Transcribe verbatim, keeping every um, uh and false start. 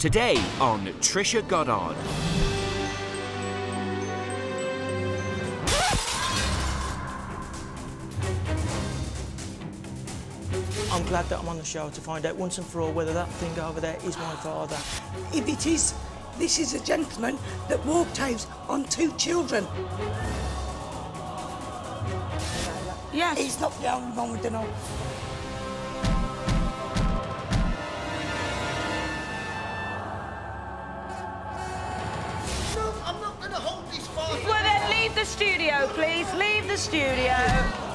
Today on Trisha Goddard. I'm glad that I'm on the show to find out once and for all whether that thing over there is my father. If it is, this is a gentleman that walked out on two children. Yes. He's not the only one with the knife. No, I'm not going to hold this far. Well, then leave the studio, please. Leave the studio.